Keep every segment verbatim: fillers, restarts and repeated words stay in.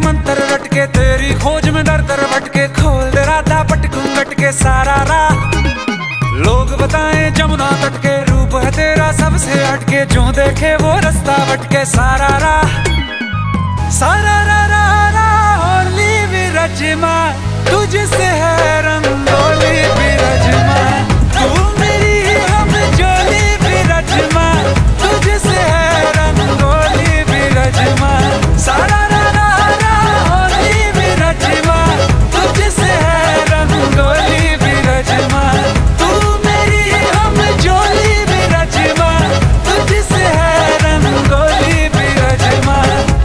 मंत्र रटके, तेरी खोज में दर दर भटके, खोल दे राधा पटकूं गटके सारा राह। लोग बताएं जमुना तट के, रूप है तेरा सबसे हटके, जो देखे वो रास्ता भटके सारा राह। सारा रा रा रा होली विरजमा, तुझसे है रंगोली विरजमा, तू मेरी हम जोली विरजमा, तुझसे है रंगोली विरजमा। सारा रा रा रा होली विरजमा, तुझसे है रंगोली विरजमा, तू मेरी हम जोली विरजमा, तुझसे है रंगोली विरजमा।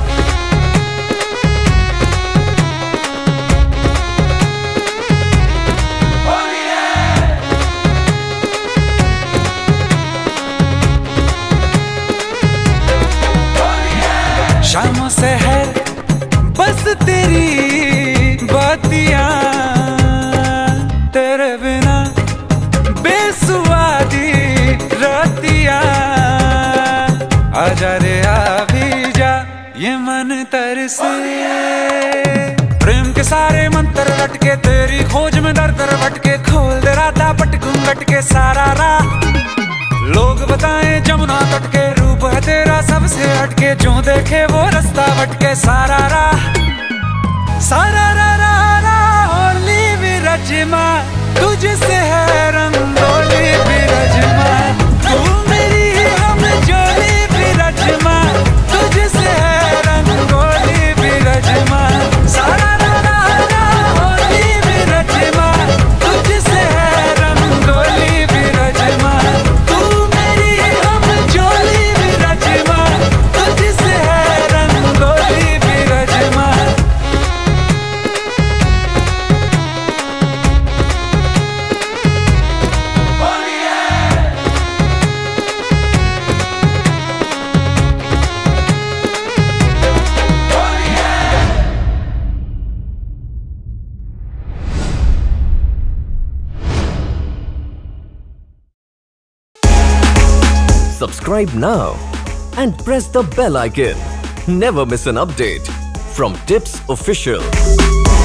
शामों से है बस तेरी बातियां, तेरे बिना बेसुआदी रातियां। आजा रे आ भी जा, ये मन तरसे, प्रेम के सारे मंत्र रटके, तेरी खोज में दर दर भटके, खोल दे राधा पटकूं गटके सारा राह। लोग बताएं जमुना तट के, रूप है तेरा सबसे हटके, जो देखे वो रास्ता भटके सारा राह। सारा रा रा रा होली विरजमा, तुझसे है रंगोली विरजमा, तू मेरी हम जोली विरजमा, तुझसे है रंगोली विरजमा। सारा रा रा रा होली विरजमा, तुझसे है रंगोली विरजमा, तू मेरी हम जोली विरजमा, तुझसे है rangoli विरजमा। Subscribe now and press the bell icon. Never miss an update from Tips Official.